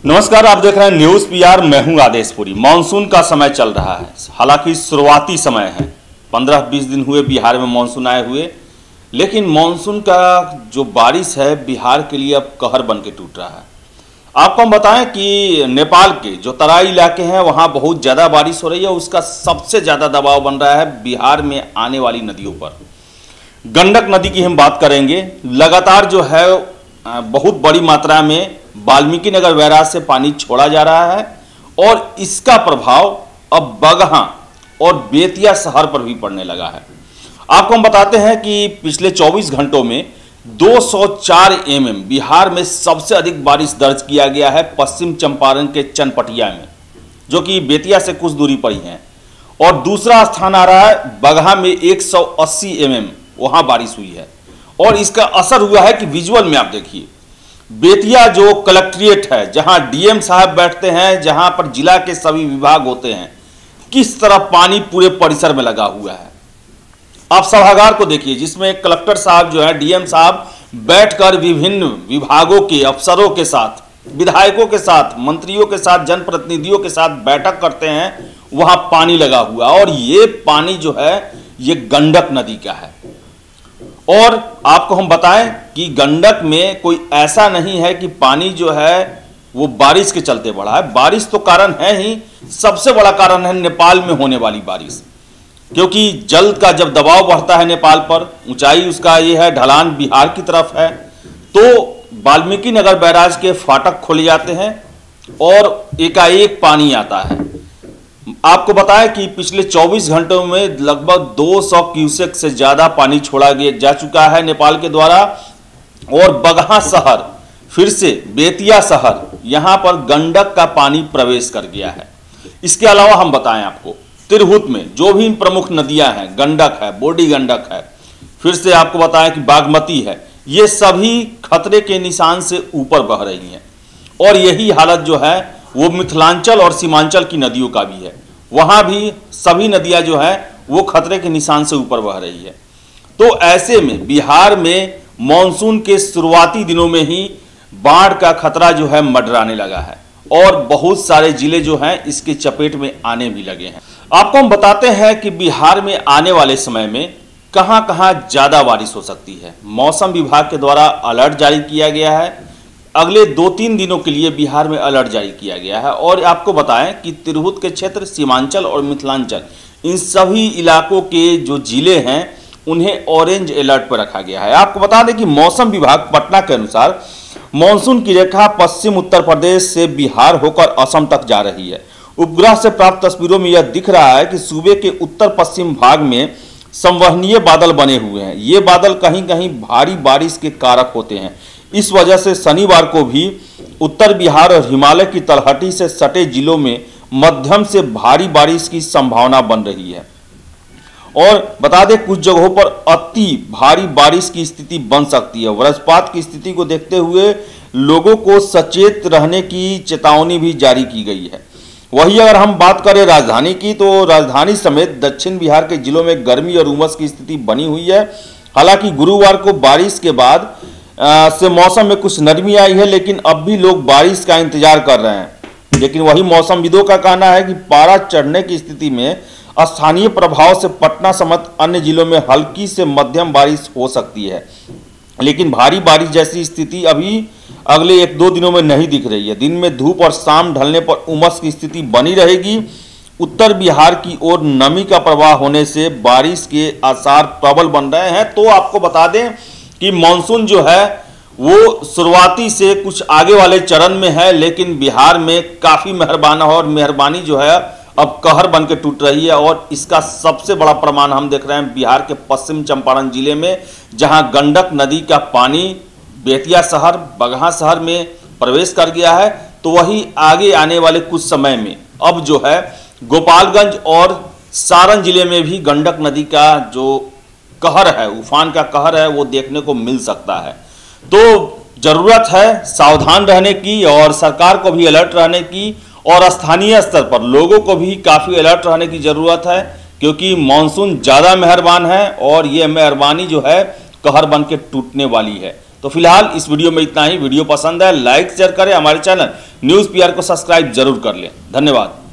नमस्कार, आप देख रहे हैं न्यूज पीआर। मैं हूं आदेशपुरी। मानसून का समय चल रहा है, हालांकि शुरुआती समय है। 15-20 दिन हुए बिहार में मानसून आए हुए, लेकिन मानसून का जो बारिश है बिहार के लिए अब कहर बन के टूट रहा है। आपको हम बताएं कि नेपाल के जो तराई इलाके हैं वहां बहुत ज़्यादा बारिश हो रही है। उसका सबसे ज़्यादा दबाव बन रहा है बिहार में आने वाली नदियों पर। गंडक नदी की हम बात करेंगे। लगातार जो है बहुत बड़ी मात्रा में वाल्मीकि नगर बैराज से पानी छोड़ा जा रहा है और इसका प्रभाव अब बगहा और बेतिया शहर पर भी पड़ने लगा है। आपको हम बताते हैं कि पिछले 24 घंटों में 204 mm बिहार में सबसे अधिक बारिश दर्ज किया गया है पश्चिम चंपारण के चनपटिया में, जो कि बेतिया से कुछ दूरी पर ही है। और दूसरा स्थान आ रहा है बगहा में 180 mm वहां बारिश हुई है। और इसका असर हुआ है कि विजुअल में आप देखिए, बेतिया जो कलेक्ट्रेट है, जहां डीएम साहब बैठते हैं, जहां पर जिला के सभी विभाग होते हैं, किस तरह पानी पूरे परिसर में लगा हुआ है। आप सभागार को देखिए, जिसमें कलेक्टर साहब जो है, डीएम साहब बैठकर विभिन्न विभागों के अफसरों के साथ, विधायकों के साथ, मंत्रियों के साथ, जनप्रतिनिधियों के साथ बैठक करते हैं। वहां पानी लगा हुआ और ये पानी जो है ये गंडक नदी का है। और आपको हम बताएं कि गंडक में कोई ऐसा नहीं है कि पानी जो है वो बारिश के चलते बढ़ा है। बारिश तो कारण है ही, सबसे बड़ा कारण है नेपाल में होने वाली बारिश, क्योंकि जल का जब दबाव बढ़ता है नेपाल पर, ऊंचाई उसका ये है, ढलान बिहार की तरफ है, तो वाल्मीकि नगर बैराज के फाटक खोले जाते हैं और एकाएक पानी आता है। आपको बताएं कि पिछले 24 घंटों में लगभग 200 क्यूसेक से ज़्यादा पानी छोड़ा जा चुका है नेपाल के द्वारा। और बगहा शहर, फिर से बेतिया शहर, यहाँ पर गंडक का पानी प्रवेश कर गया है। इसके अलावा हम बताएं आपको, तिरहुत में जो भी प्रमुख नदियाँ हैं, गंडक है, बोडी गंडक है, फिर से आपको बताएं कि बागमती है, ये सभी खतरे के निशान से ऊपर बह रही हैं। और यही हालत जो है वो मिथिलांचल और सीमांचल की नदियों का भी है। वहाँ भी सभी नदियाँ जो है वो खतरे के निशान से ऊपर बह रही है। तो ऐसे में बिहार में मॉनसून के शुरुआती दिनों में ही बाढ़ का खतरा जो है मंडराने लगा है और बहुत सारे जिले जो हैं इसके चपेट में आने भी लगे हैं। आपको हम बताते हैं कि बिहार में आने वाले समय में कहाँ कहाँ ज़्यादा बारिश हो सकती है। मौसम विभाग के द्वारा अलर्ट जारी किया गया है। अगले 2-3 दिनों के लिए बिहार में अलर्ट जारी किया गया है। और आपको बताएं कि तिरहुत के क्षेत्र, सीमांचल और मिथिलांचल, इन सभी इलाकों के जो जिले हैं उन्हें ऑरेंज अलर्ट पर रखा गया है। आपको बता दें कि मौसम विभाग पटना के अनुसार मानसून की रेखा पश्चिम उत्तर प्रदेश से बिहार होकर असम तक जा रही है। उपग्रह से प्राप्त तस्वीरों में यह दिख रहा है कि सूबे के उत्तर पश्चिम भाग में संवहनीय बादल बने हुए हैं। ये बादल कहीं कहीं भारी बारिश के कारक होते हैं। इस वजह से शनिवार को भी उत्तर बिहार और हिमालय की तलहटी से सटे जिलों में मध्यम से भारी बारिश की संभावना बन रही है। और बता दें, कुछ जगहों पर अति भारी बारिश की स्थिति बन सकती है। वज्रपात की स्थिति को देखते हुए लोगों को सचेत रहने की चेतावनी भी जारी की गई है। वहीं अगर हम बात करें राजधानी की, तो राजधानी समेत दक्षिण बिहार के जिलों में गर्मी और उमस की स्थिति बनी हुई है। हालांकि गुरुवार को बारिश के बाद से मौसम में कुछ नरमी आई है, लेकिन अब भी लोग बारिश का इंतजार कर रहे हैं। लेकिन वही मौसमविदों का कहना है कि पारा चढ़ने की स्थिति में स्थानीय प्रभाव से पटना समेत अन्य जिलों में हल्की से मध्यम बारिश हो सकती है, लेकिन भारी बारिश जैसी स्थिति अभी अगले 1-2 दिनों में नहीं दिख रही है। दिन में धूप और शाम ढलने पर उमस की स्थिति बनी रहेगी। उत्तर बिहार की ओर नमी का प्रवाह होने से बारिश के आसार प्रबल बन रहे हैं। तो आपको बता दें कि मानसून जो है वो शुरुआती से कुछ आगे वाले चरण में है, लेकिन बिहार में काफ़ी मेहरबाना और मेहरबानी जो है अब कहर बन के टूट रही है। और इसका सबसे बड़ा प्रमाण हम देख रहे हैं बिहार के पश्चिम चंपारण जिले में, जहां गंडक नदी का पानी बेतिया शहर, बगहा शहर में प्रवेश कर गया है। तो वही आगे आने वाले कुछ समय में अब जो है गोपालगंज और सारण जिले में भी गंडक नदी का जो कहर है, उफान का कहर है, वो देखने को मिल सकता है। तो जरूरत है सावधान रहने की और सरकार को भी अलर्ट रहने की और स्थानीय स्तर पर लोगों को भी काफ़ी अलर्ट रहने की ज़रूरत है, क्योंकि मानसून ज़्यादा मेहरबान है और ये मेहरबानी जो है कहर बन के टूटने वाली है। तो फिलहाल इस वीडियो में इतना ही। वीडियो पसंद है लाइक शेयर करें, हमारे चैनल न्यूज़ पीआर को सब्सक्राइब जरूर कर लें। धन्यवाद।